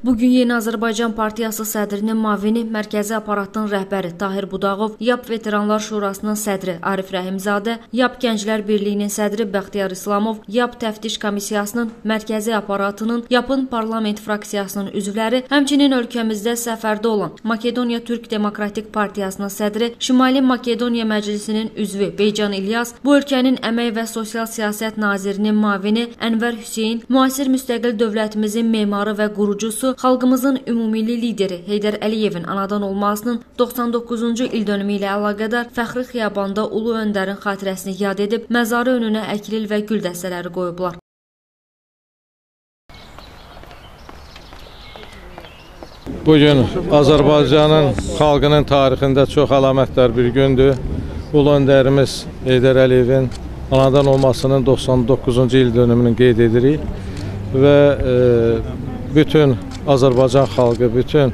Bugün Yeni Azərbaycan Partiyası sədrinin müavini, mərkəzi aparatın rəhbəri Tahir Budağov, YAP Veteranlar Şurasının sədri Arif Rəhimzadə, YAP Gənclər Birliyinin sədri Bəxtiyar İslamov, YAP Təftiş Komissiyasının mərkəzi aparatının, YAP-ın parlament fraksiyasının üzvləri, həmçinin ölkəmizdə səfərdə olan Makedoniya Türk Demokratik Partiyasının sədri, Şimali Makedoniya Məclisinin üzvü Beycan İlyas, bu ölkənin Əmək və Sosial Siyasət Nazirinin müavini Ənvər Hüseyn, müasir müstəqil dövlətimizin memarı və qurucusu, xalqımızın ümumilli lideri Heydər Əliyevin anadan olmasının 99-cu ildönümü ilə əlaqədar Fəxri Xiyabanda Ulu Öndərin xatirəsini yad edib, məzarı önünə əklil və gül dəstələri qoyublar. Bugün Azərbaycanın xalqının tarixində çox əlamətdar bir gündür. Ulu Öndərimiz Heydər Əliyevin anadan olmasının 99-cu ildönümünü qeyd edirik və bütün Azərbaycan xalqı, bütün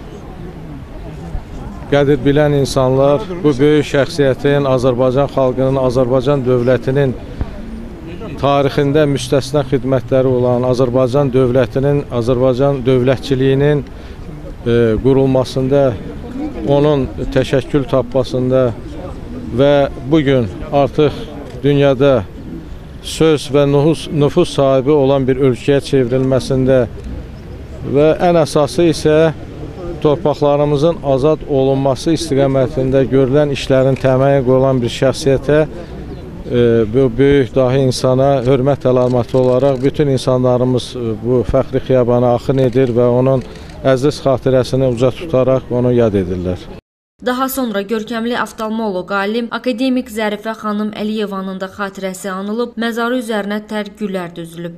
qədir bilən insanlar bu böyük şəxsiyyətin, Azərbaycan xalqının, Azərbaycan dövlətinin tarixində müstəsna xidmətləri olan Azərbaycan dövlətinin, Azərbaycan dövlətçiliyinin qurulmasında, onun təşəkkül tapmasında və bugün artıq dünyada söz və nüfus sahibi olan bir ölkəyə çevrilməsində və ən əsası isə torpaqlarımızın azad olunması istiqamətində görülən işlərin təməyə qoyulan bir şəxsiyyətə, bu böyük dahi insana hörmət əlaməti olaraq bütün insanlarımız bu Fəxri Xiyabana axın edir və onun əziz xatirəsini uca tutaraq onu yad edirlər. Daha sonra görkəmli oftalmoloq alim akademik Zərifə xanım Əliyevanın da xatirəsi anılıb, məzarı üzərinə tər güllər düzülüb.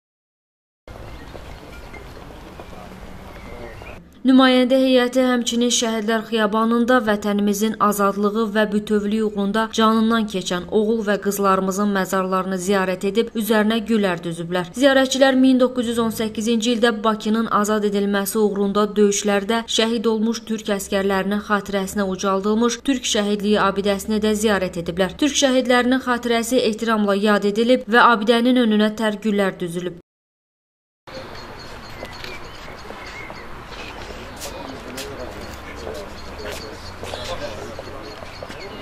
Nümayəndə heyəti həmçinin Şəhidlər Xiyabanında vətənimizin azadlığı və bütövlüyü uğrunda canından keçən oğul və qızlarımızın məzarlarını ziyarət edib, üzərinə güllər düzüblər. Ziyarətçilər 1918-ci ildə Bakının azad edilməsi uğrunda döyüşlərdə şəhid olmuş türk əskərlərinin xatirəsinə ucaldılmış Türk Şəhidliyi abidəsini də ziyarət ediblər. Türk şəhidlərinin xatirəsi ehtiramla yad edilib və abidənin önünə tər güllər düzülüb.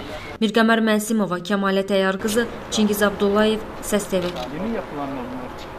Mirqəmər Mənsimova, Kəmalə Təyyar qızı, Çingiz Abdullayev, Səs TV.